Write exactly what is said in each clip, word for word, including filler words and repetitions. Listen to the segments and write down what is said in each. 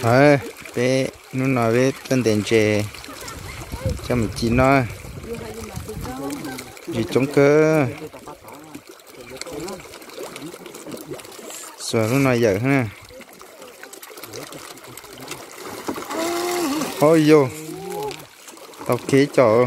Thôi, bé nó nói với tân tiền chè cho mình chỉ nó gì chống cơ rồi nó nói giờ ha. Ôi vô tao kế cho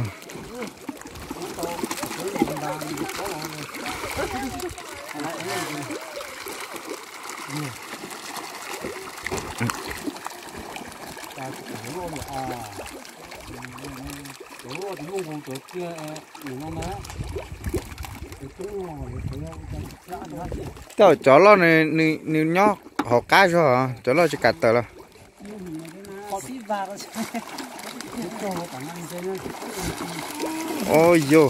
tao chó lo này này này nhóc họ cá cho hả chó lo chỉ cắt tờ là ôi vô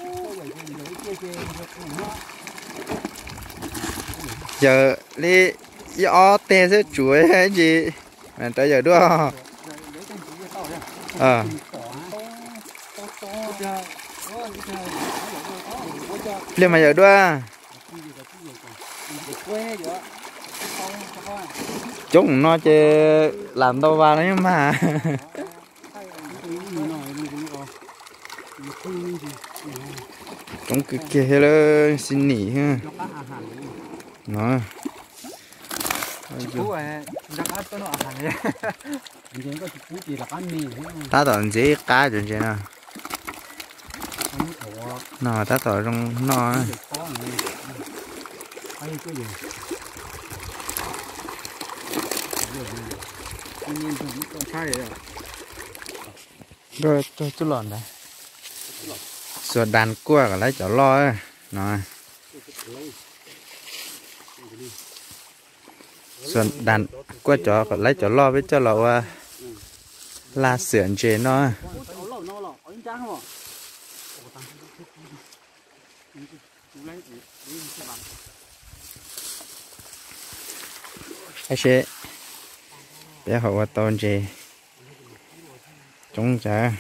giờ đi gió tè sẽ chuối hay gì mà tới giờ đua ờ liền mà giờ đua chúng nó chơi làm đâu vào đấy mà chúng cứ kia là xin nghỉ ha nó ta toàn dễ cá chuyện gì nè nó ta toàn trong nó rồi tôi chút lòn đấy rồi đàn cua cả lấy chó lo ấy nó rồi đàn cua chó cả lấy chó lo với cho lậu là sườn chế nó ai chế bé họ qua tôn chế chúng chả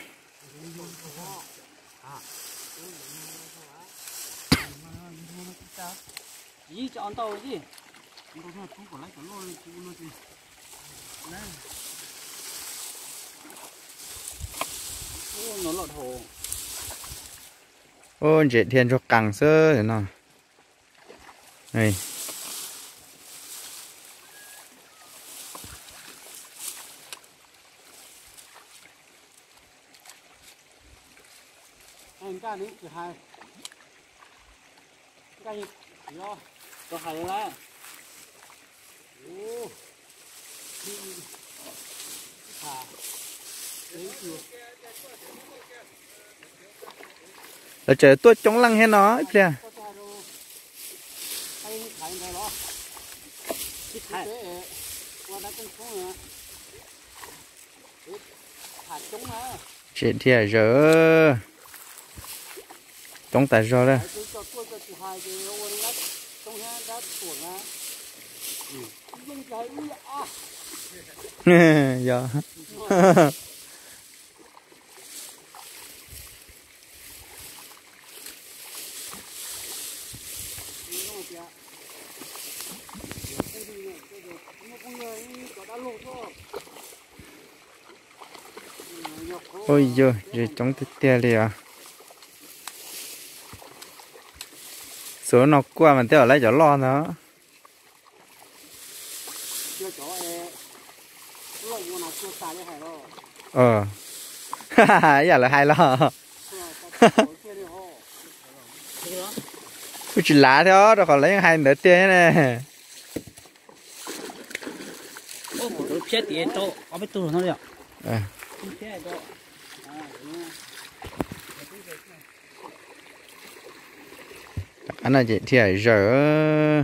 gì chọn tàu gì nó lọt hồ ôi chế thiên cho càng sơ thế nào này anh cái này thì hai cái gì đó có hai lá ô thả là trời tôi chống lăng hết nó kìa chuyện thì à giờ chống tại giờ đây giờ ôi giời rồi chống tới tia đi à số nó qua mà theo lấy cho lo nó ờ giờ là hai lo cứ chỉ lá theo rồi còn lấy hai nửa tia này chết thì to có biết tu nó được anh là chị thì ở giờ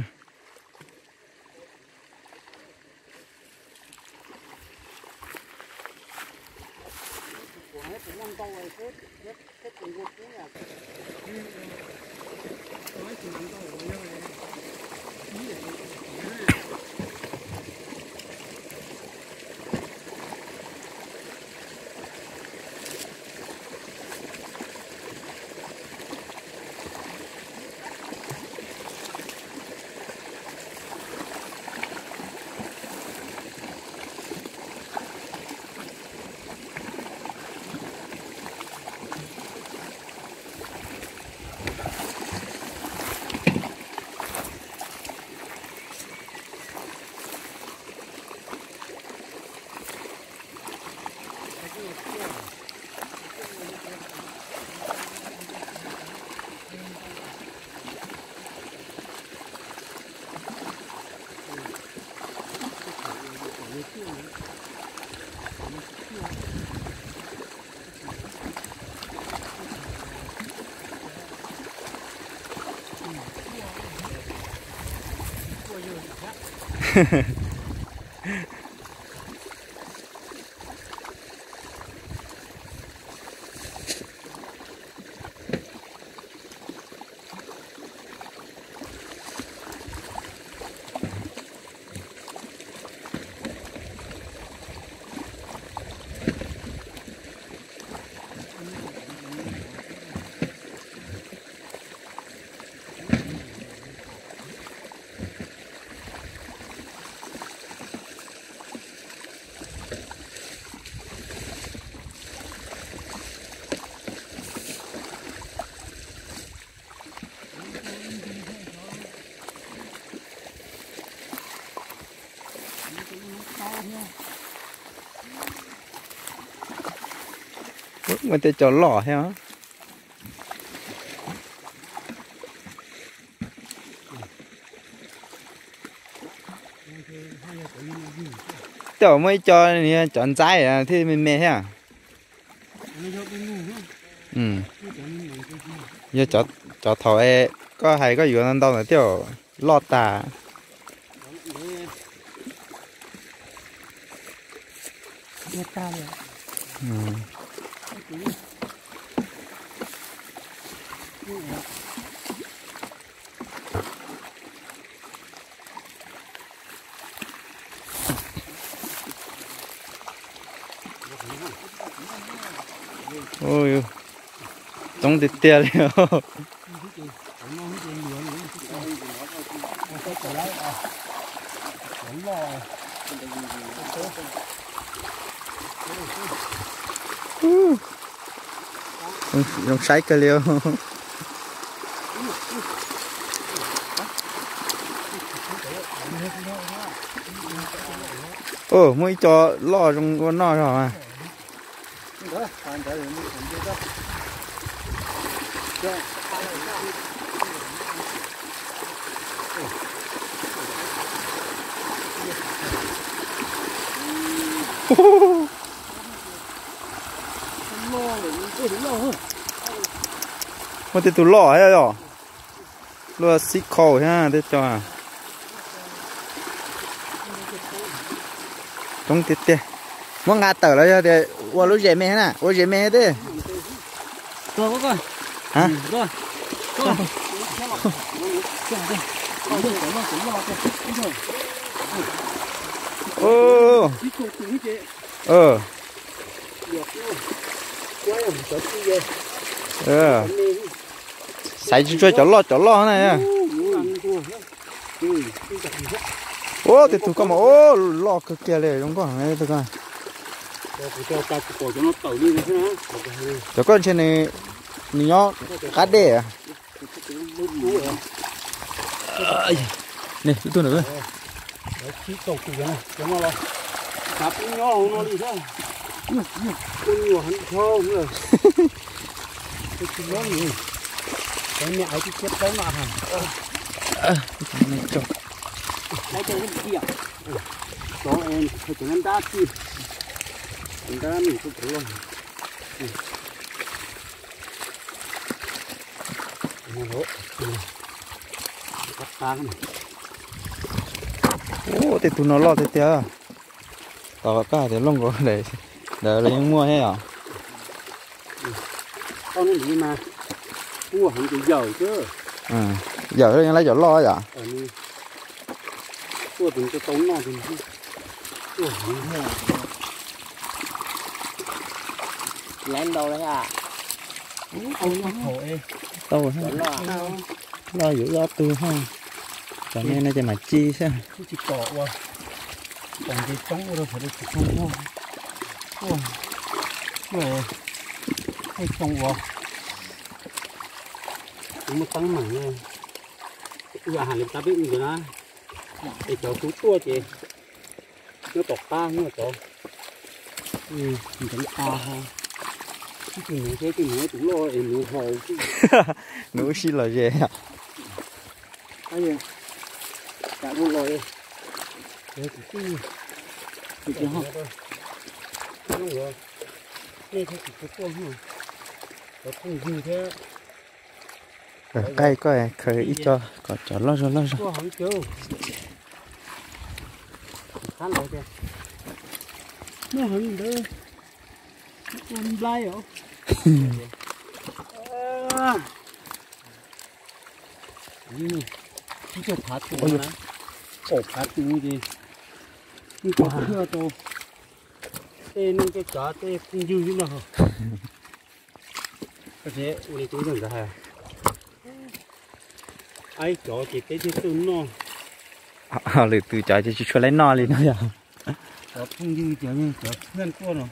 mình sẽ cho lỏ hả? Tiểu mới cho này chọn trái à thì mình mê hả? Ừ. Giờ cho cho thầu e có hay có gì nó đâu là tiểu lọt tà. Ừ. Ôi trong tiệt tiệt rồi. Dùng sấy cơ liêu. Ồ mới cho lo trong con nó rồi mà. Mà thì tụi lỏ hay rồi, lừa xích khổ ha, thế cho à, trong tiệt tiệt, muốn ngã tờ lại thì, qua lúc dễ mẹ nè, qua dễ mẹ thế, rồi có coi, hả, rồi, rồi, ô, ờ, ờ, sai chú chơi chó lo chó lo này à, ô thì tụi con mà ô lo cực kia này đúng không, này tụi con, tụi con trên này nhỏ cá đẻ à, này tụi nữa, cặp nhỏ nó đi thôi, con nhiều hắn thơm rồi, cái chuyện đó gì, cái mẹ ấy cái chết đấy mà hả? này cho, lấy cho cái gì à? Đó em phải cho anh ta chi, anh ta mình cũng thử luôn. Bắt ta cái này. ô thì tụi nó lo thì tiệt, tao cả thì lông có để để lấy mua hết à? Con nó gì mà mua hàng cái dầu chứ. Ừ, giờ nó lấy chỗ lo vậy? Ở đây, mua từng cái tống nào thì lên đâu đấy à? Ông nó khổ ê. Đâu hả? Lo giữ lo tư ha. Cho nên nó chỉ mà chi chứ. Chỉ cỏ qua. Còn cái tống rồi phải được không mua. Ôi. Rồi. Hay không qua. Cũng một tăng mảng này. Giờ hàng người ta biết mình rồi đó. Để cho cú tua chị. Nó tọt ta nó tọt. Ừ, mình chẳng ta ha. Cái chuyện này cái chuyện này cũng lo em mua hồi. Nụ xí là gì à? Cái gì? Cả mua rồi. Đấy thì cái gì? Thì cái hộp. Đúng rồi. Đây thì cái con hả? Có không gì thế? Ở cây coi khởi ít cho, còn cho lo cho lo cho. Có không chứ? khá lâu chưa nó hứng đỡ con lai hảนี่ที่จะพัดตัวนะโอบพัดตัวดินี่ก็เพื่อตัวเต้นึงก็จ่าเต้พุ่งยืดอยู่นะฮะก็เจ๊วันนี้ตัวนึงก็ให้ไอ้จ่อจิตเต้ที่ตุนเนาะ à lử từ trái cho chú lấy no lên nữa à จ่อพุ่งยืดจ่อเนี่ยจ่อเพื่อนตัวเนาะ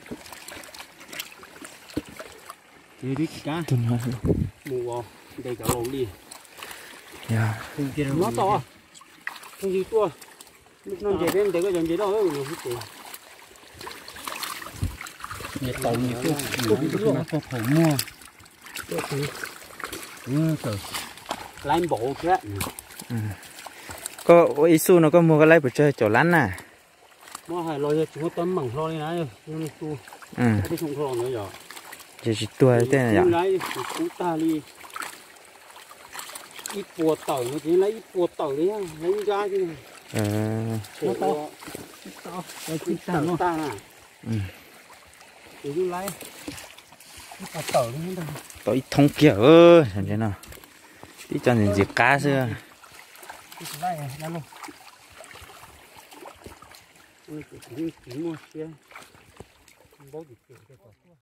เจ๊ดิจ้า tuần hoa หมูอ่ะเด็กจะลงดิ dạ nó to không gì tua lúc nó chạy đến để có dòng chạy đó rồi nhiều cái nhiệt tàu nhiệt tua nhiều cái phải mua ừ trời lái bộ kia có ý su nó có mua cái lấy bữa chơi chỗ lăn à mua hai lôi chúng tấm bằng lôi này nhưng mà tu ừ cái không lôi nữa rồi chỉ chỉ tua thế này à lấy cũng ta đi ít bùa tỏi nó chỉ lấy ít bùa tỏi đấy lấy ra chứ ờ nó to to cái ít tỏi ta nè ừ để cứ lấy ít bùa tỏi nữa đâu tỏi thông kiểu ơi làm thế nào tí cho nên diệt cá xưa ít lấy lấy luôn ôi chỉ chỉ mua xe bố gì